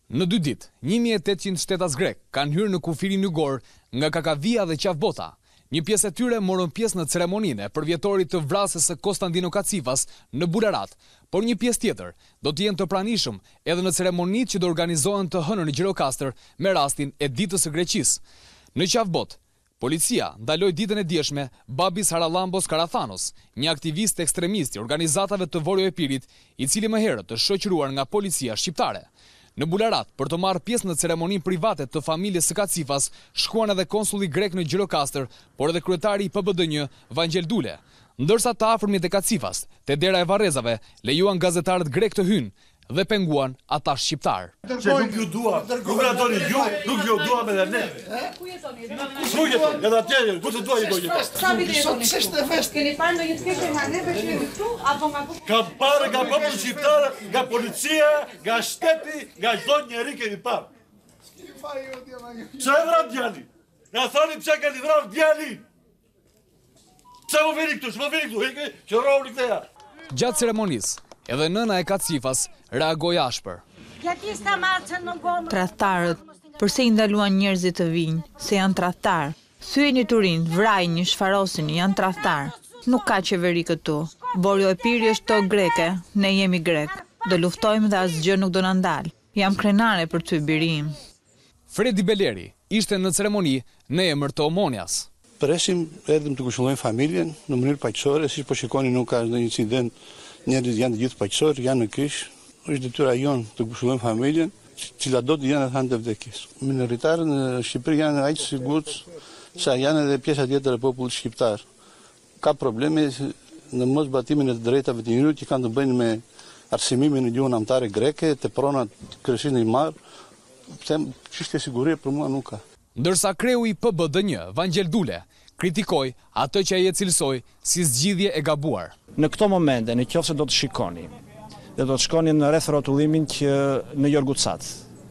Në 2 ditë, 1800 shtetas grek kanë hyrë në kufirin Ygor nga Kakavia dhe Qafbota. Një pjesë e tyre morën pjesë në ceremoninë e përvjetorit të vrasjes së Konstantino Kacifas në Bularat, por një pjesë tjetër do të jenë të pranishëm edhe në ceremonitë që do organizohen të hënën në Gjirokastër me rastin e ditës së Greqisë. Në Qafbot, policia ndaloi ditën e dieshme Babis Haralambos Karathanos, një aktivist ekstremist i organizatave të Vorjo e Pirit, i cili më herët të shoqëruar nga policia shqiptare. Në Bularat, për të marrë pjesë në ceremoninë private të familjes së Kacifas, shkuan edhe konsulli grek në Gjirokastër, por edhe kryetari i PBD-një, Vangel Dule. Ndërsa të afërmit e Kacifas, te dera e Varrezave, lejuan gazetarët grek të hynë dhe penguan ata shqiptar. Se nuk ju dua, nuk ratoni ju, nuk ju dua me dhe ne. Ku jetoni? Ku jetoni? Edhe atje, ku të dua i dojë. Sa vite jetoni? Keni parë ndonjë të keqe nga neve që jemi këtu apo nga popullsi? Kam parë nga populli shqiptar, nga policia, nga shteti, nga çdo njeri keni parë. Pse e vran djalin? Na thoni pse keni vran djalin? Pse më vini këtu? S'më vini këtu, që rroni këteja. Gjatë ceremonisë, edhe nëna e Kacifas reagoi ashpër. Tradhtarët, përse i ndaluan njerëzit të vinë, se janë tradhtar. Thyej një turin, vrajnë, shfarosin, janë tradhtar. Nuk ka qeveri këtu. Vorjo e Piri është tokë greke, ne jemi grek. Do luftojmë dhe asgjë nuk do na ndal. Jam krenare për ty, birim. Fredi Beleri ishte në ceremoni në emër të Omonjas. Presim edhe të kushëllojmë familjen në mënyrë paqësore, siç po shikoni nuk ka ndonjë incident, njerëzit janë të gjithë paqësor, janë në kish. Është detyra jonë të kushëllojmë familjen, cila do të jenë atë të vdekjes. Minoritarët në Shqipëri janë aq sigurt sa janë edhe pjesa tjetër e popullit shqiptar. Ka probleme në mos batimin e të drejtave të njerëzit që kanë të bëjnë me arsimimin në gjuhën anëtare greke, te pronat kërkesën e marr. Them çështje sigurie për mua nuk ka. Ndërsa kreu i PBD-një, Vangel Dule, kritikoi atë që ai e cilësoi si zgjidhje e gabuar. Në këto momente, nëse do të shikoni, dhe do të shkoni në rreth rrotullimin që në Jorgucat,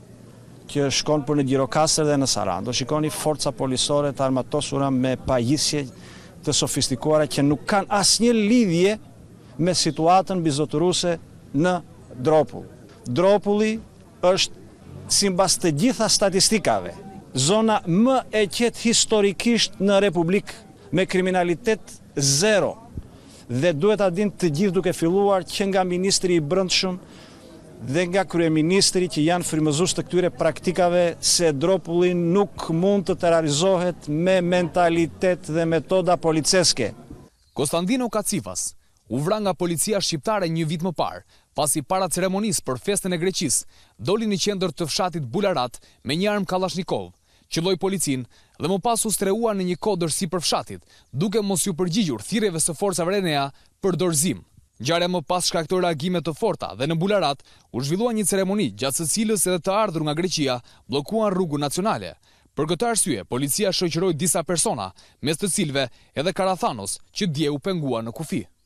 që shkon për në Gjirokastër dhe në Saran, do shikoni forca policore të armatosura me pajisje të sofistikuara që nuk kanë asnjë lidhje me situatën bizotëruese në Dropull. Dropulli është sipas të gjitha statistikave zona më e qetë historikisht në Republikë me kriminalitet zero. Dhe duhet ta dinë të gjithë duke filluar që nga ministri i Brendshëm dhe nga kryeministri që janë frymëzues të këtyre praktikave se Dropulli nuk mund të terrorizohet me mentalitet dhe metoda policeske. Konstantino Kacifas u vra nga policia shqiptare një vit më parë, pasi para ceremonisë për festën e Greqisë doli në qendër të fshatit Bularat me një armë Kalashnikov, qelloi policinë dhe më pas u streua në një kodër sipër fshatit, duke mos u përgjigjur thirrjeve së forcave RENEA për dorëzim. Ngjarja më pas shkaktoi reagime të forta dhe në Bularat u zhvillua një ceremoni gjatë së cilës edhe të ardhur nga Greqia bllokuan rrugën nacionale. Për këtë arsye, policia shoqëroi disa persona, mes të cilëve edhe Karathanos, që dje u pengua në kufi.